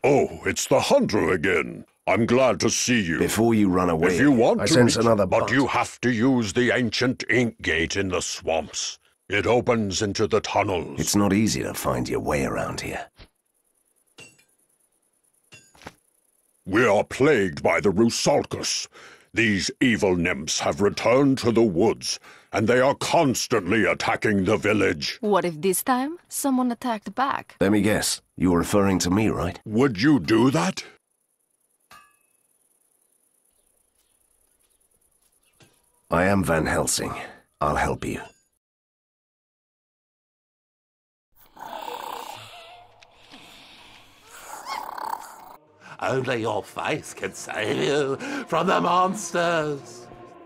Oh, it's the hunter again. I'm glad to see you. Before you run away, If you want I to sense reach, another but bot. you have to use the ancient ink gate in the swamps. It opens into the tunnels. It's not easy to find your way around here. We are plagued by the Rusalkus. These evil nymphs have returned to the woods, and they are constantly attacking the village. What if this time someone attacked back? Let me guess. You're referring to me, right? Would you do that? I am Van Helsing. I'll help you. Only your face can save you from the monsters.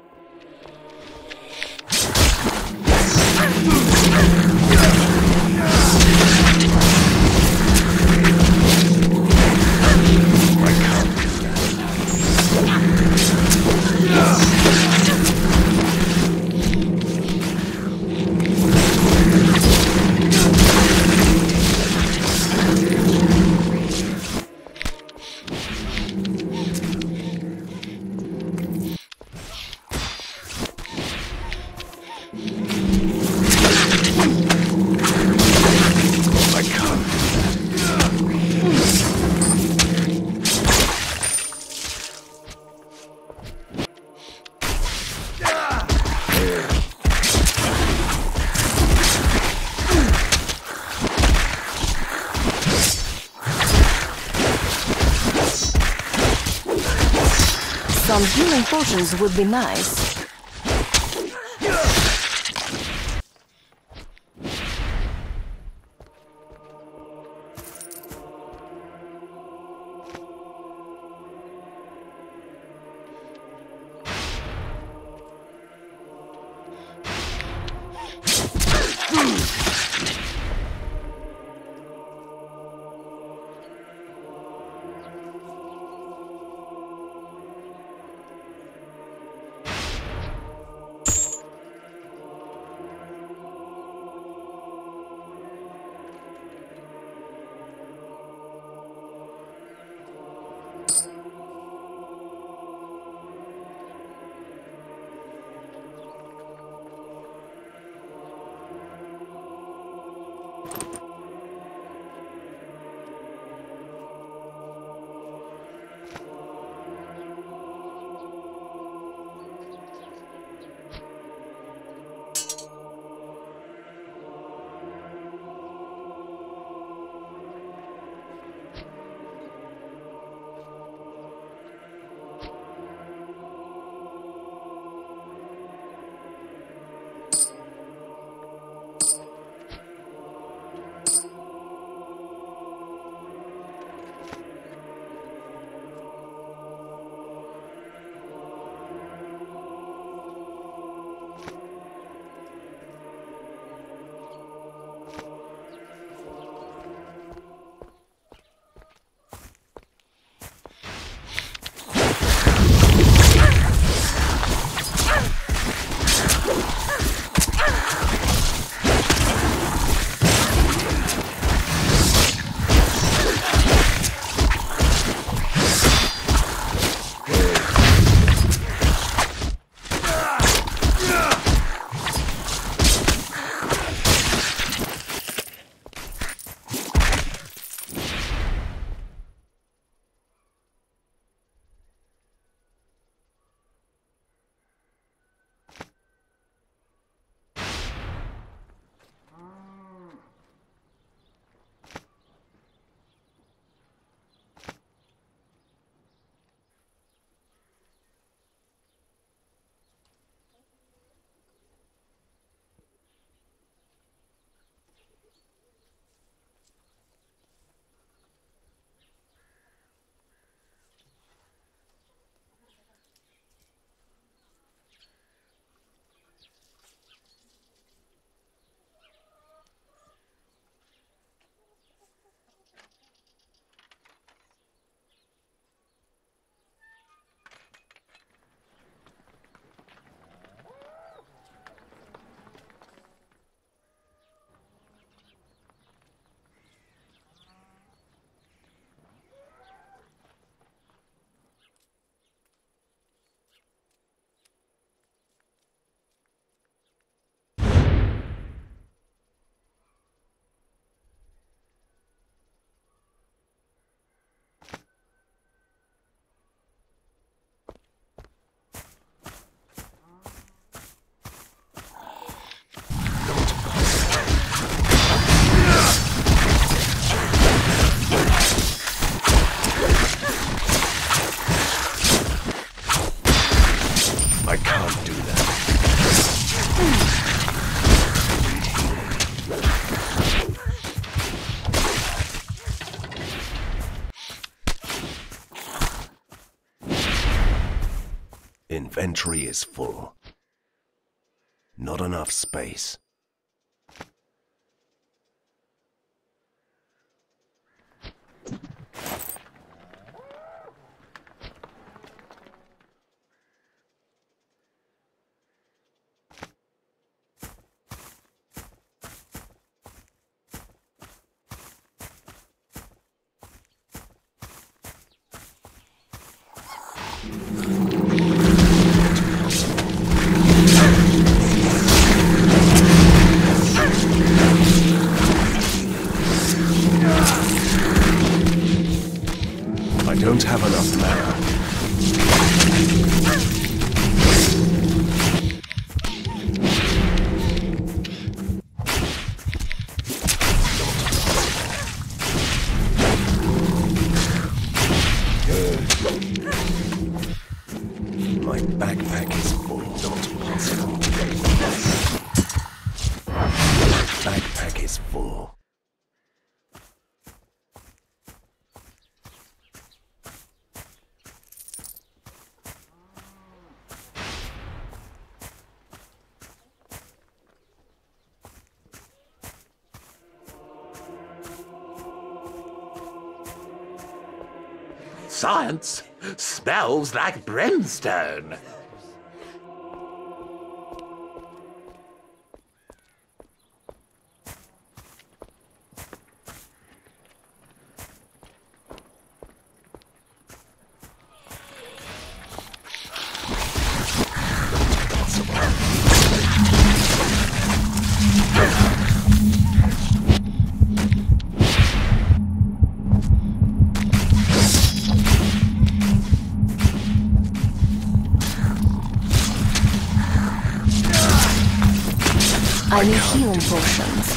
Some healing potions would be nice. Inventory is full. Not enough space. I don't have enough mana. My backpack is full. Not possible. Backpack is full. Science smells like brimstone. I need healing potions.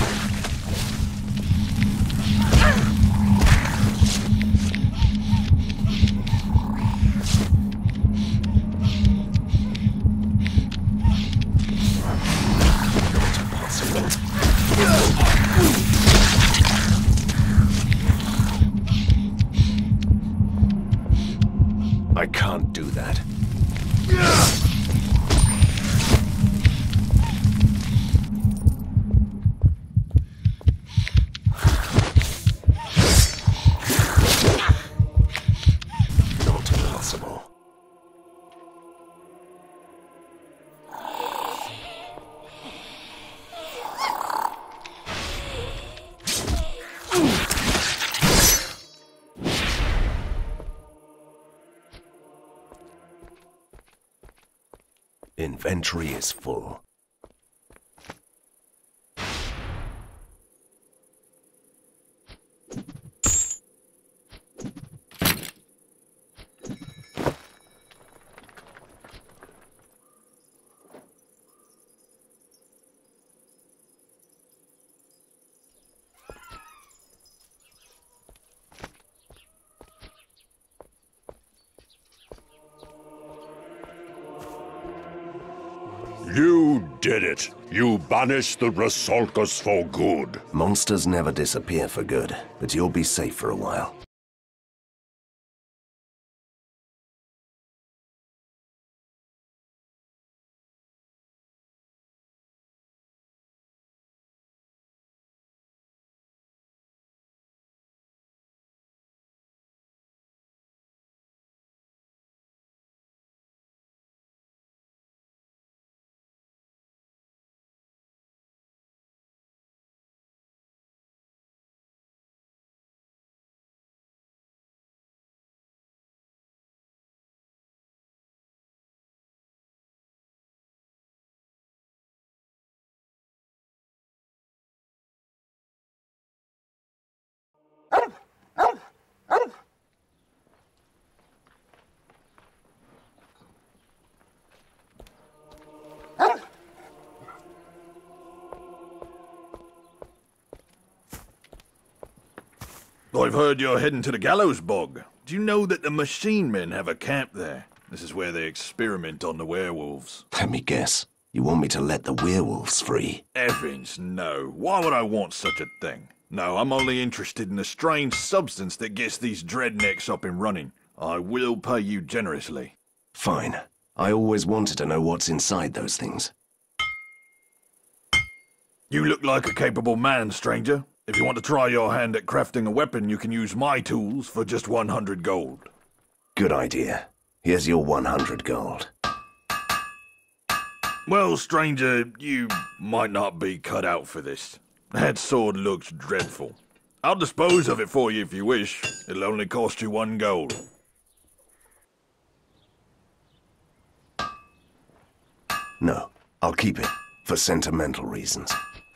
I can't do that. Not possible. Inventory is full. You did it. You banished the resembles for good. Monsters never disappear for good, but you'll be safe for a while. I've heard you're heading to the gallows bog. Do you know that the machine men have a camp there? This is where they experiment on the werewolves. Let me guess. You want me to let the werewolves free? Evans, no. Why would I want such a thing? No, I'm only interested in the strange substance that gets these dreadnecks up and running. I will pay you generously. Fine. I always wanted to know what's inside those things. You look like a capable man, stranger. If you want to try your hand at crafting a weapon, you can use my tools for just 100 gold. Good idea. Here's your 100 gold. Well, stranger, you might not be cut out for this. That sword looks dreadful. I'll dispose of it for you if you wish. It'll only cost you 1 gold. No, I'll keep it, for sentimental reasons.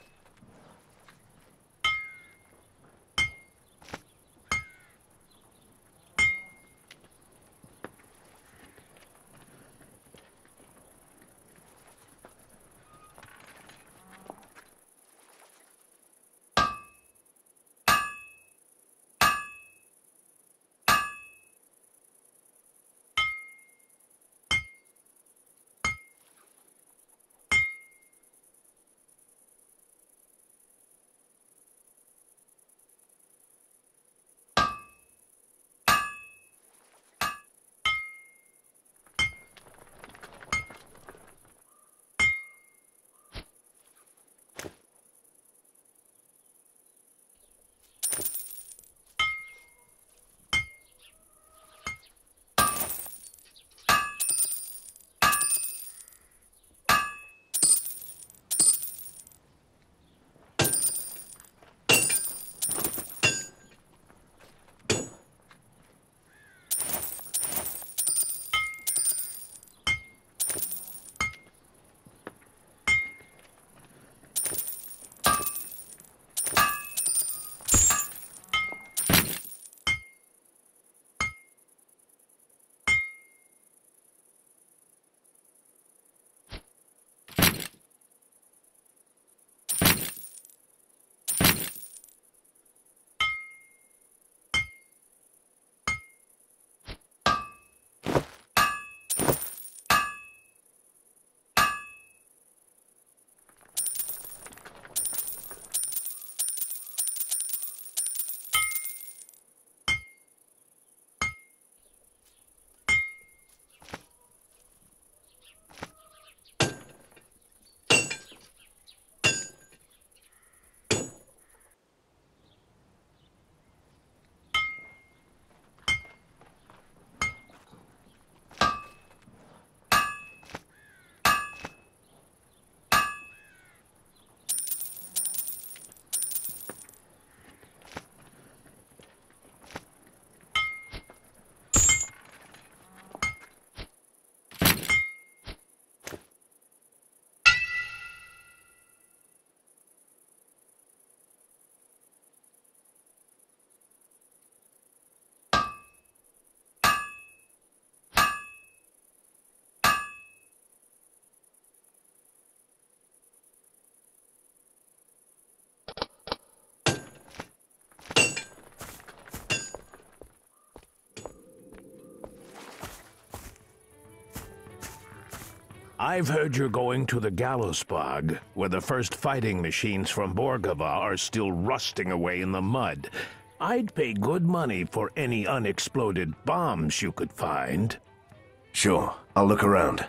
I've heard you're going to the gallows bog, where the first fighting machines from Borgava are still rusting away in the mud. I'd pay good money for any unexploded bombs you could find. Sure, I'll look around.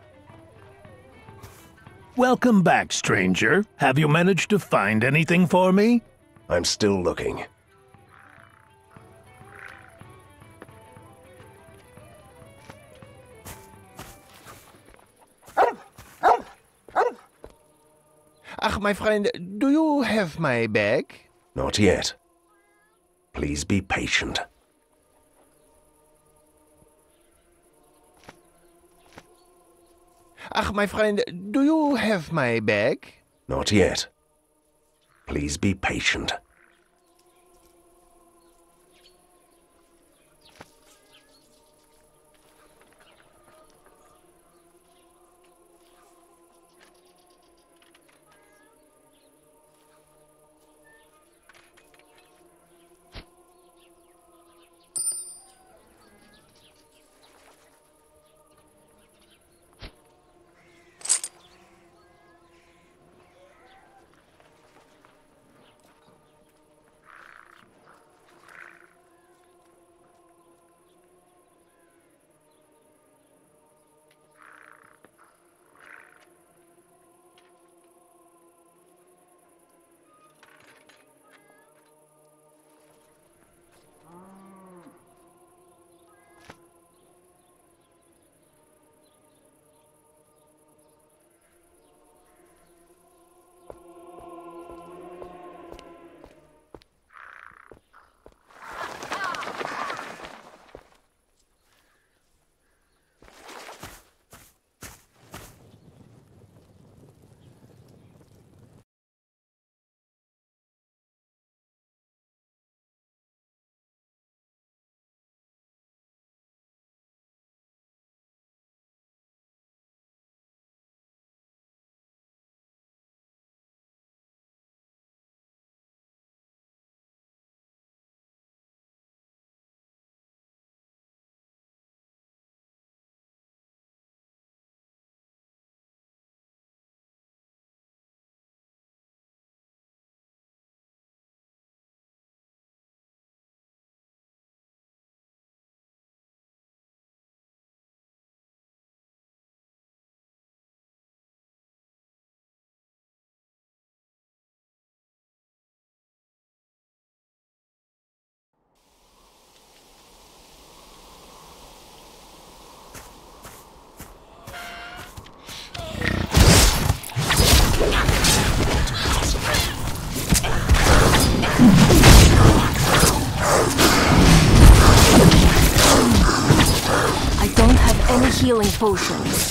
Welcome back, stranger. Have you managed to find anything for me? I'm still looking. Ach, my friend, do you have my bag? Not yet. Please be patient. Ach, my friend, do you have my bag? Not yet. Please be patient. healing potions.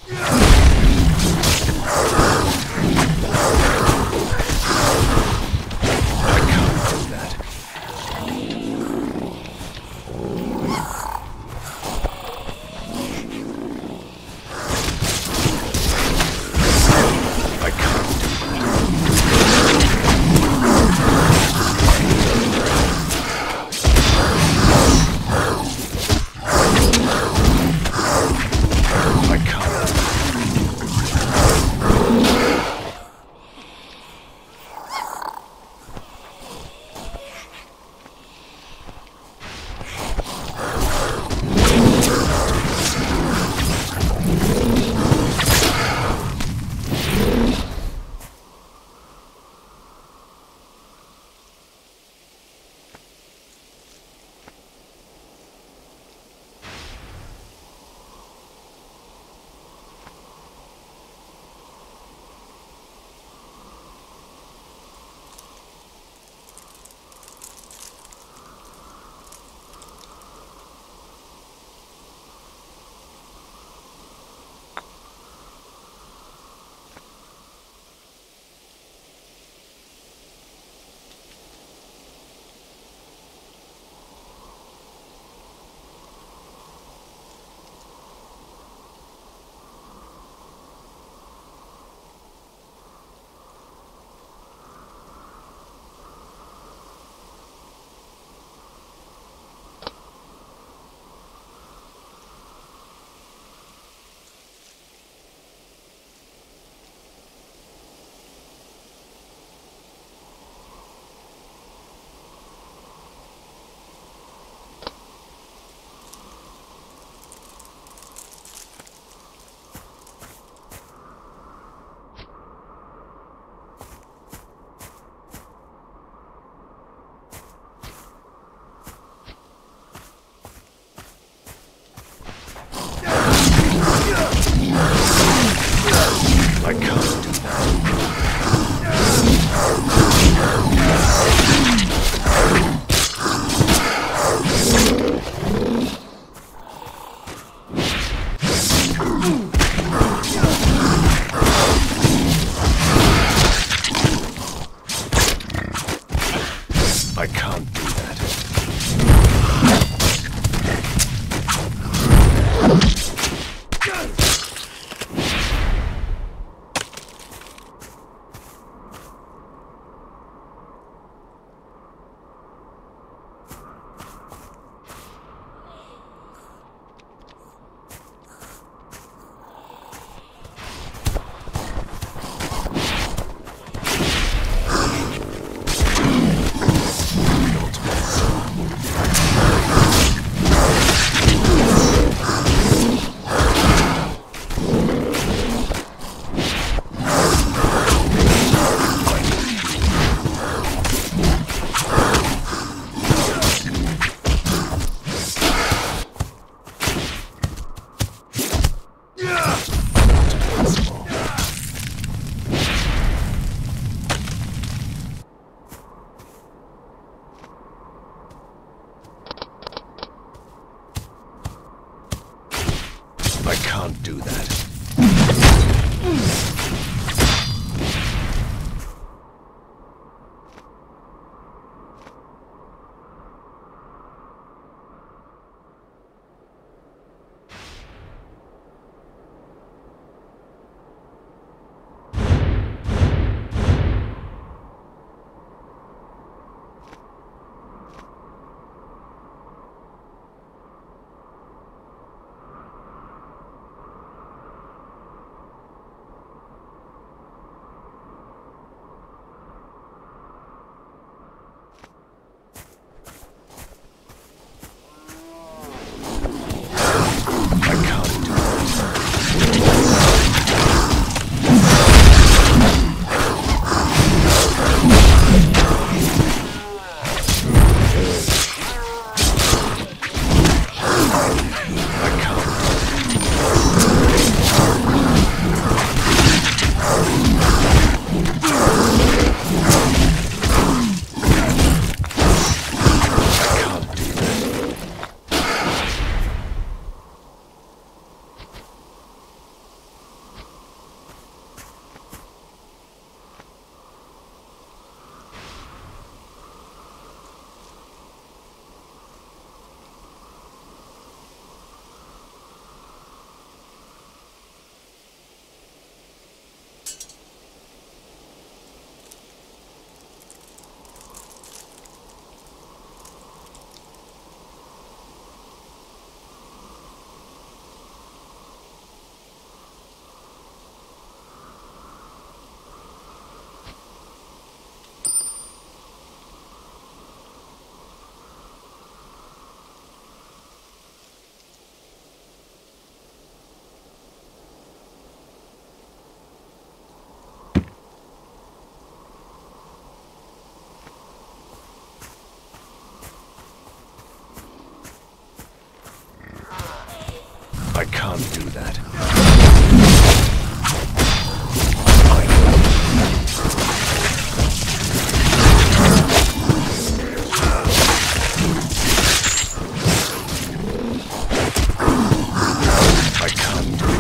I can't do that. I can't do that. I can't do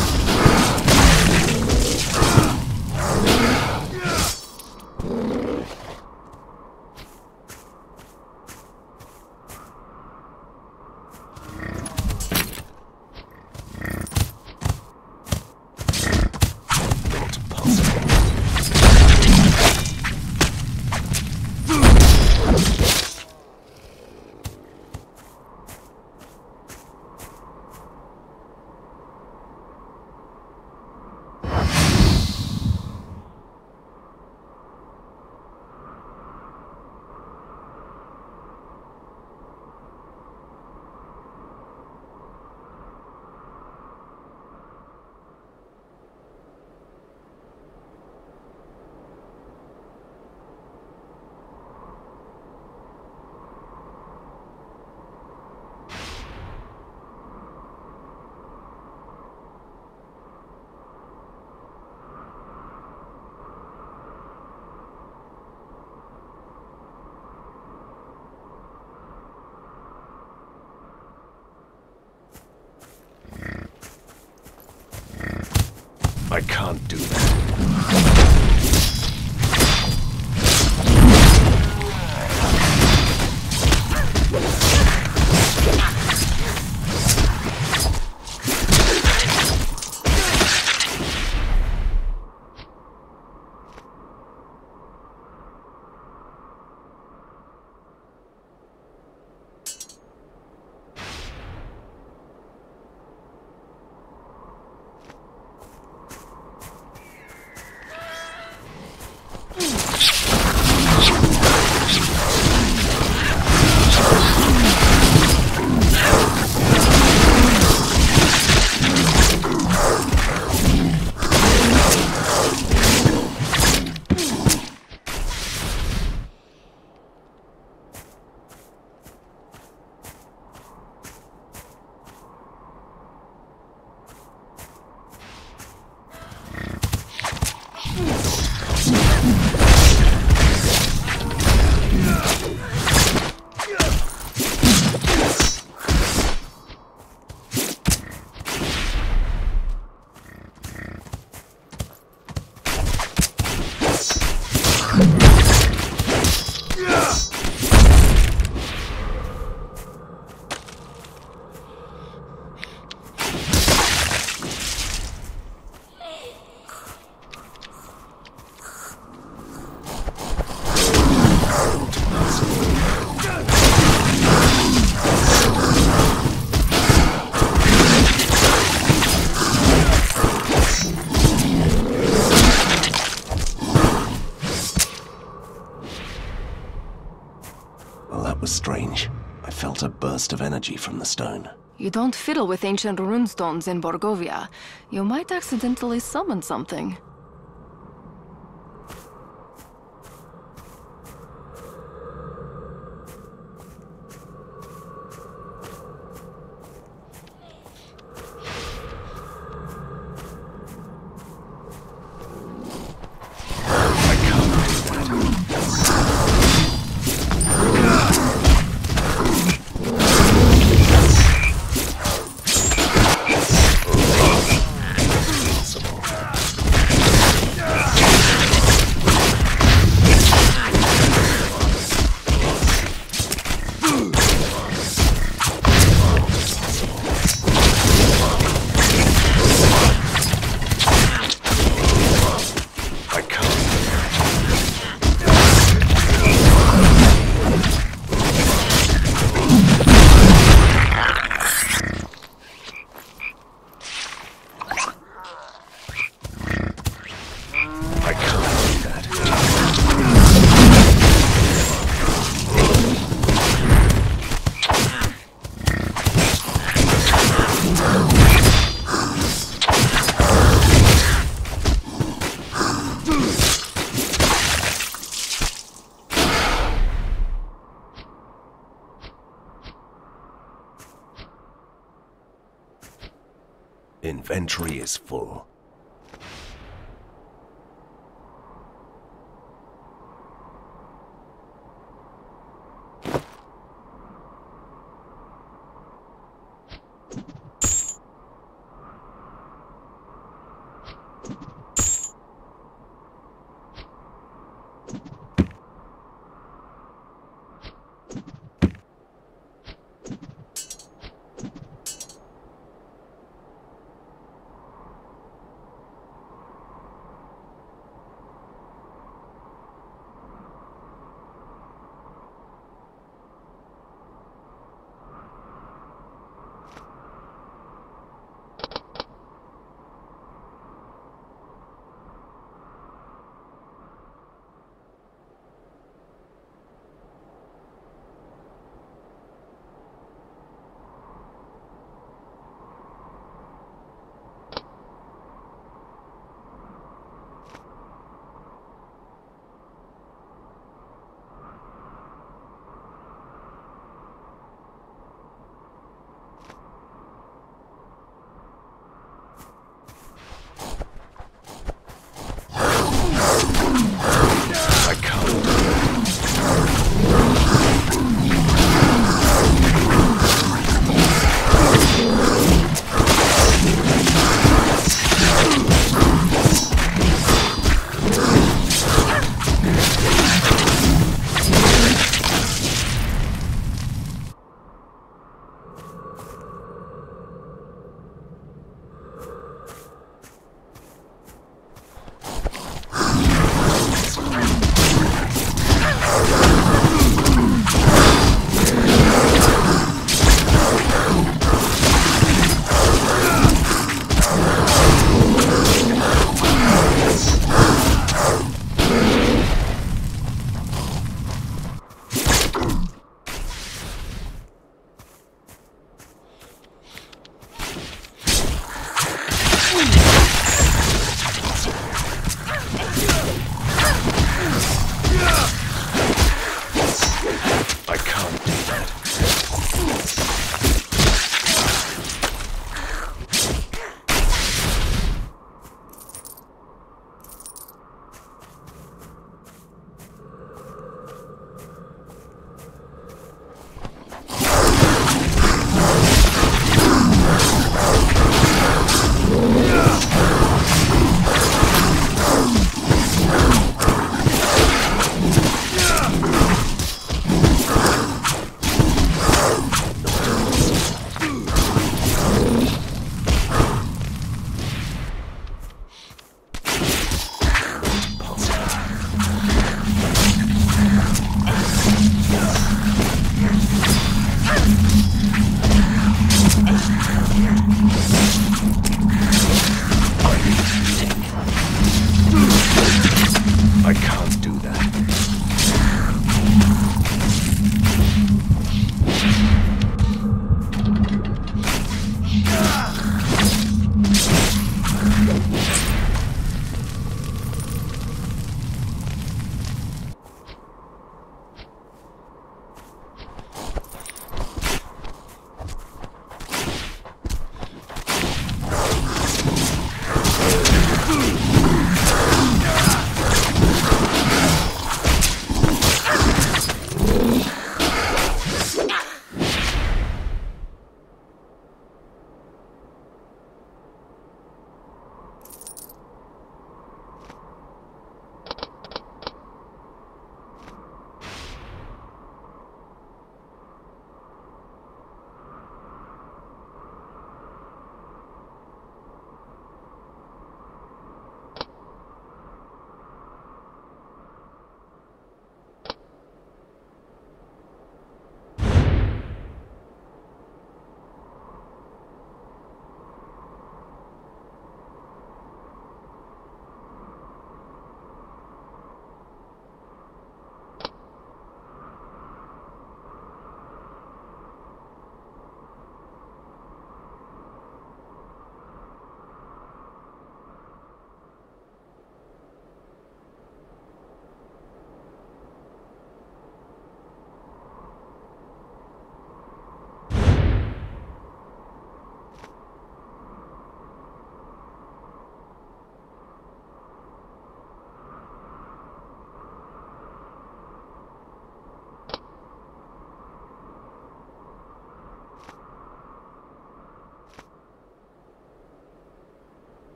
I can't do that. Well, that was strange. I felt a burst of energy from the stone. You don't fiddle with ancient runestones in Borgovia. You might accidentally summon something. Inventory is full.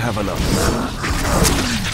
have enough mana.